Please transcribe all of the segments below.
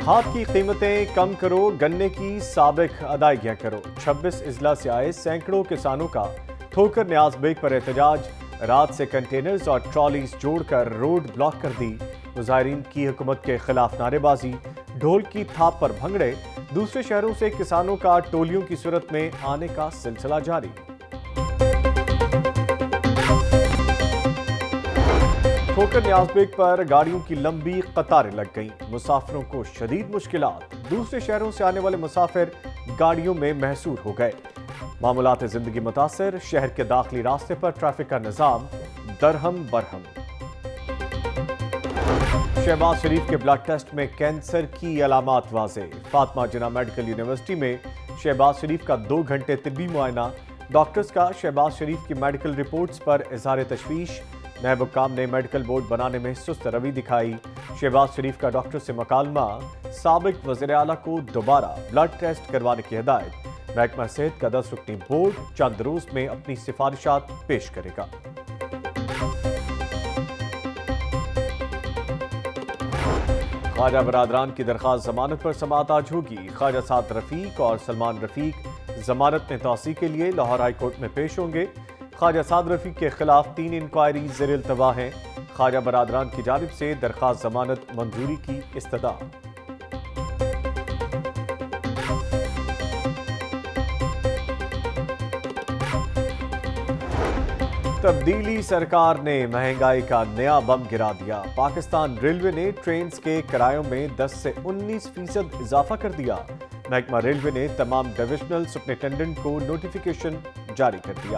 کھاد کی قیمتیں کم کرو، گنے کی سابق ادائیگیاں کرو۔ 26 اضلاع سے آئے سینکڑوں کسانوں کا ٹھوکر نیاز بیگ پر احتجاج، رات سے کنٹینرز اور ٹرالیز جوڑ کر روڈ بلاک کر دی۔ مظاہرین کی حکومت کے خلاف نعرے بازی، ڈھول کی تھاپ پر بھنگڑے، دوسرے شہروں سے کسانوں کا ٹولیوں کی صورت میں آنے کا سلسلہ جاری۔ ٹھوکر نیاز بیگ پر گاڑیوں کی لمبی قطاریں لگ گئیں، مسافروں کو شدید مشکلات، دوسرے شہروں سے آنے والے مسافر گاڑیوں میں محصور ہو گئے۔ معمولات زندگی متاثر، شہر کے داخلی راستے پر ٹریفک کا نظام درہم برہم۔ شہباز شریف کے بلڈ ٹیسٹ میں کینسر کی علامات واضح، فاطمہ جناح میڈیکل یونیورسٹی میں شہباز شریف کا 2 گھنٹے طبی معائنہ، ڈاکٹرز کا شہباز شریف کی میڈیکل رپورٹس پر اظہار تشویش، نیب حکام نے میڈیکل بورڈ بنانے میں سست روی دکھائی، شہباز شریف کا ڈاکٹر سے مکالمہ، سابق وزیر اعلیٰ کو دوبارہ بلڈ ٹیسٹ کروانے کی ہدایت، محکمہ صحت کا 10 رکنی بورڈ چند روز میں اپنی سفارشات پیش کرے گا۔ خواجہ برادران کی درخواست ضمانت پر سماعت آج ہوگی، خواجہ سعد رفیق اور سلمان رفیق ضمانت میں توسیع کے لیے لاہور ہائی کورٹ میں پیش ہوں گے۔ خواجہ سعد رفیق کے خلاف 3 انکوائری زیر التواء ہیں، خواجہ برادران کی جانب سے درخواست ضمانت منظوری کی استدعا۔ تبدیلی سرکار نے مہنگائی کا نیا بم گرا دیا، پاکستان ریلوے نے ٹرینز کے کرایوں میں 10 سے 19% اضافہ کر دیا، محکمہ ریلوے نے تمام ڈویژنل سپرنٹینڈنٹ کو نوٹیفیکیشن جاری کر دیا۔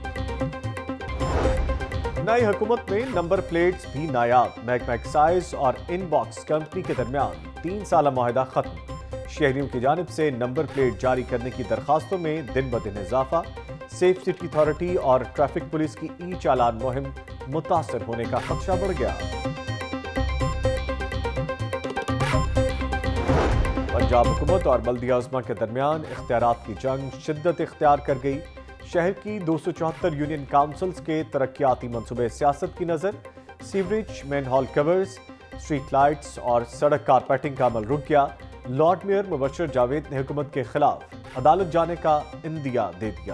نئی حکومت میں نمبر پلیٹس بھی نایاب، محکمہ ایکسائز اور ان باکس کمپنی کے درمیان 3 سالہ معاہدہ ختم، شہریوں کی جانب سے نمبر پلیٹ جاری کرنے کی درخواستوں میں دن بدن اضافہ، سیف سٹی اتھارٹی اور ٹریفک پولیس کی ای چالان مہم متاثر ہونے کا خدشہ بڑھ گیا۔ پنجاب حکومت اور بلدیہ عظمیٰ کے درمیان اختیارات کی جنگ شدت اختیار کر گئی، شہر کی 274 یونین کاؤنسلز کے ترقیاتی منصوبے سیاست کی نظر، sewerage, manhole covers, street lights اور سڑک کارپیٹنگ کا عمل رک گیا، لارڈ میئر مبشر جاوید نے حکومت کے خلاف عدالت جانے کا عندیہ دے دیا۔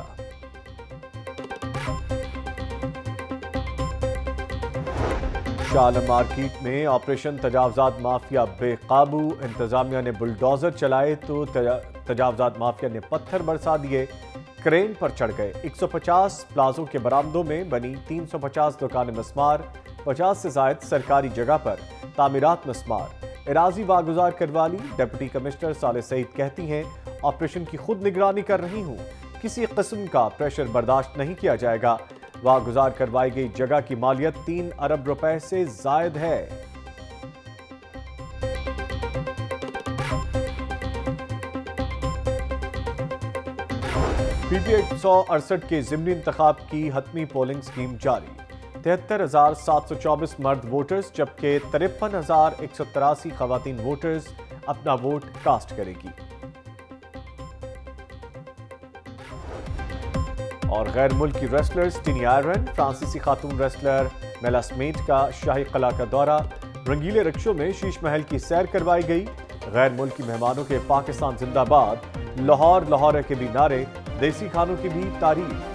شالم مارکیٹ میں آپریشن تجاوزات مافیا بے قابو، انتظامیہ نے بلڈوزر چلائے تو تجاوزات مافیا نے پتھر برسا دیے، کرین پر چڑھ گئے، 150 پلازوں کے برآمدوں میں بنی 350 دکانیں مسمار، 50 سے زائد سرکاری جگہ پر تعمیرات مسمار، اراضی واگزار کروا لی، ڈپٹی کمشنر صالح سعید کہتی ہیں آپریشن کی خود نگرانی کر رہی ہوں، کسی قسم کا پریشر برداشت نہیں کیا جائے گا، واگزار کروائی گئی جگہ کی مالیت 3 ارب روپے سے زائد ہے۔ پی ٹی آئی 168 کے ضمنی انتخاب کی حتمی پولنگ سکیم جاری، 73,724 مرد ووٹرز جبکہ 53,183 خواتین ووٹرز اپنا ووٹ کاسٹ کرے گی۔ اور غیر ملکی ریسلرز ٹینی آئرن، فرانسیسی خاتون ریسلر میلا سمیٹ کا شاہی قلعہ کا دورہ، رنگیلے رکشوں میں شیش محل کی سیر کروائی گئی، غیر ملکی مہمانوں کے پاکستان زندہ باد، لاہور لاہور کے بھی نعرے، دیسی کھانوں کی بھی تعریف۔